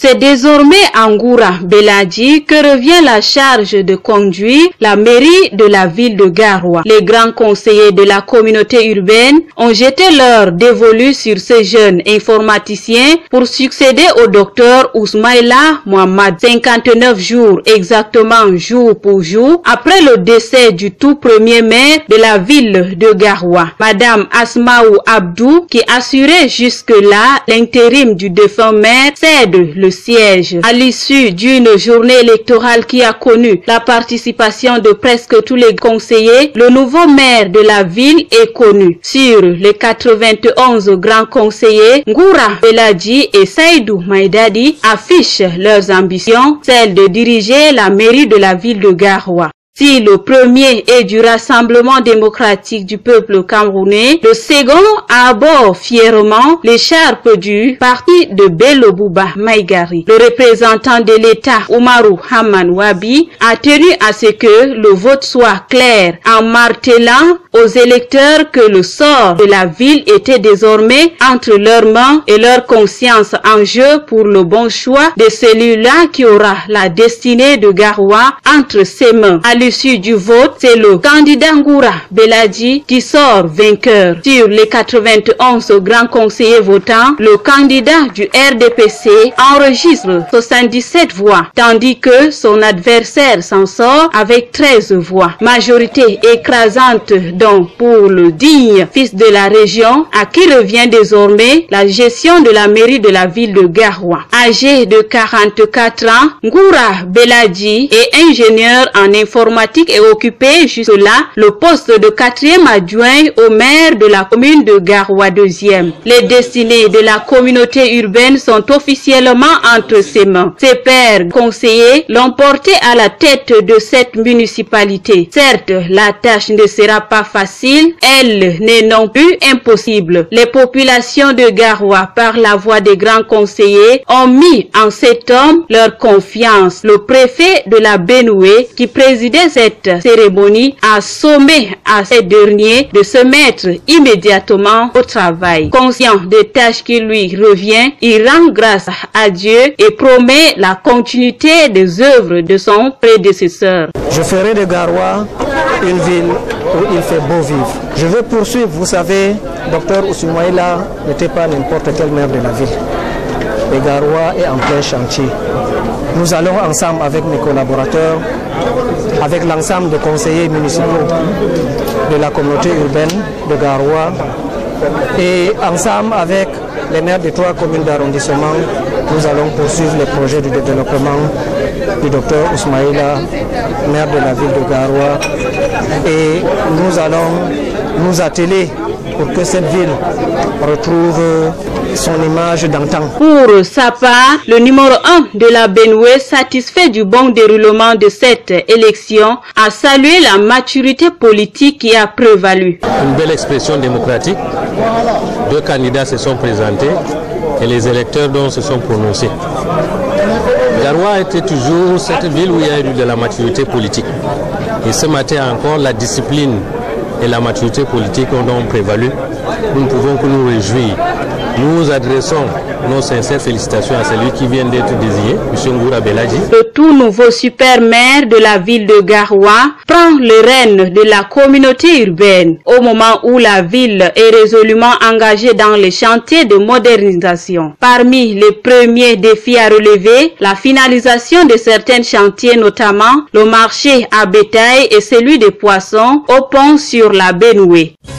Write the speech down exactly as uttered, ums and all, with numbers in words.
C'est désormais à Ngoura Beladi que revient la charge de conduire la mairie de la ville de Garoua. Les grands conseillers de la communauté urbaine ont jeté l'heure dévolue sur ce jeune informaticien pour succéder au docteur Ousmaïla Mohamed. cinquante-neuf jours exactement jour pour jour après le décès du tout premier maire de la ville de Garoua, Madame Asmaou Abdou, qui assurait jusque-là l'intérim du défunt maire, cède le siège. À l'issue d'une journée électorale qui a connu la participation de presque tous les conseillers, le nouveau maire de la ville est connu. Sur les quatre-vingt-onze grands conseillers, Ngoura Beladi et Saïdou Maïdadi affichent leurs ambitions, celle de diriger la mairie de la ville de Garoua. Si le premier est du Rassemblement démocratique du peuple camerounais, le second aborde fièrement l'écharpe du parti de Bello Bouba Maïgari. Le représentant de l'État, Oumarou Haman Wabi, a tenu à ce que le vote soit clair en martelant aux électeurs que le sort de la ville était désormais entre leurs mains et leur conscience en jeu pour le bon choix de celui-là qui aura la destinée de Garoua entre ses mains. À l'issue du vote, c'est le candidat Ngoura Beladi qui sort vainqueur. Sur les quatre-vingt-onze grands conseillers votants, le candidat du R D P C enregistre soixante-dix-sept voix, tandis que son adversaire s'en sort avec treize voix. Majorité écrasante donc pour le digne fils de la région, à qui revient désormais la gestion de la mairie de la ville de Garoua. Âgé de quarante-quatre ans, Ngoura Beladi est ingénieur en informatique et occupé jusque-là le poste de quatrième adjoint au maire de la commune de Garoua deuxième. Les destinées de la communauté urbaine sont officiellement entre ses mains. Ses pairs conseillers l'ont porté à la tête de cette municipalité. Certes, la tâche ne sera pas facile, elle n'est non plus impossible. Les populations de Garoua, par la voix des grands conseillers, ont mis en cet homme leur confiance. Le préfet de la Benoué, qui présidait cette cérémonie, a sommé à ces derniers de se mettre immédiatement au travail. Conscient des tâches qui lui reviennent, il rend grâce à Dieu et promet la continuité des œuvres de son prédécesseur. Je ferai de Garoua une ville où il fait beau vivre. Je veux poursuivre, vous savez, docteur Ousmaïla n'était pas n'importe quel maire de la ville. Et Garoua est en plein chantier. Nous allons ensemble avec mes collaborateurs, avec l'ensemble des conseillers municipaux de la communauté urbaine de Garoua et ensemble avec les maires des trois communes d'arrondissement, nous allons poursuivre les projets de développement du docteur Ousmaïla, maire de la ville de Garoua, et nous allons nous atteler pour que cette ville retrouve son image d'antan. Pour sa part, le numéro un de la Benoué, satisfait du bon déroulement de cette élection, a salué la maturité politique qui a prévalu. Une belle expression démocratique. Deux candidats se sont présentés et les électeurs dont se sont prononcés. Garoua était toujours cette ville où il y a eu de la maturité politique. Et ce matin encore, la discipline et la maturité politique ont prévalu. Nous ne pouvons que nous réjouir. Nous adressons nos sincères félicitations à celui qui vient d'être désigné, M. Ngoura Beladi. Le tout nouveau super maire de la ville de Garoua prend les rênes de la communauté urbaine au moment où la ville est résolument engagée dans les chantiers de modernisation. Parmi les premiers défis à relever, la finalisation de certains chantiers, notamment le marché à bétail et celui des poissons au pont sur la Benoué.